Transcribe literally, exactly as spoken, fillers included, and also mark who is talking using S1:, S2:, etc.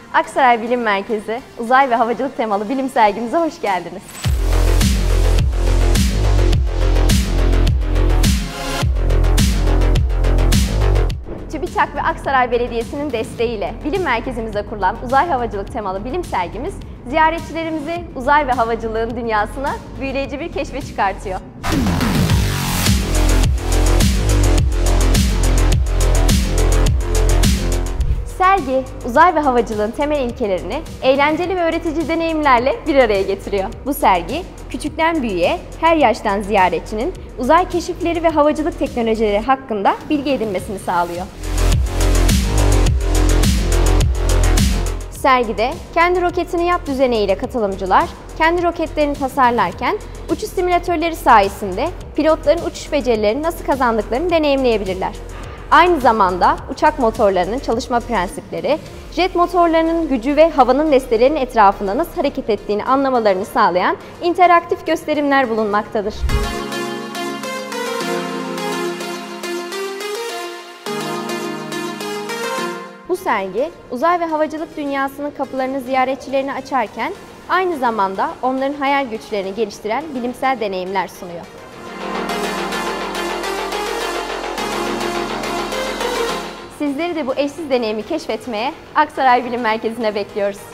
S1: Aksaray Bilim Merkezi Uzay ve Havacılık temalı bilim sergimize hoş geldiniz. TÜBİTAK ve Aksaray Belediyesi'nin desteğiyle bilim merkezimizde kurulan uzay havacılık temalı bilim sergimiz, ziyaretçilerimizi uzay ve havacılığın dünyasına büyüleyici bir keşfe çıkartıyor. Sergi, uzay ve havacılığın temel ilkelerini eğlenceli ve öğretici deneyimlerle bir araya getiriyor. Bu sergi, küçükten büyüğe, her yaştan ziyaretçinin uzay keşifleri ve havacılık teknolojileri hakkında bilgi edinmesini sağlıyor. Sergide kendi roketini yap düzeneğiyle katılımcılar, kendi roketlerini tasarlarken uçuş simülatörleri sayesinde pilotların uçuş becerilerini nasıl kazandıklarını deneyimleyebilirler. Aynı zamanda uçak motorlarının çalışma prensipleri, jet motorlarının gücü ve havanın nesnelerinin etrafında nasıl hareket ettiğini anlamalarını sağlayan interaktif gösterimler bulunmaktadır. Bu sergi, uzay ve havacılık dünyasının kapılarını ziyaretçilerine açarken aynı zamanda onların hayal güçlerini geliştiren bilimsel deneyimler sunuyor. Sizleri de bu eşsiz deneyimi keşfetmeye Aksaray Bilim Merkezi'ne bekliyoruz.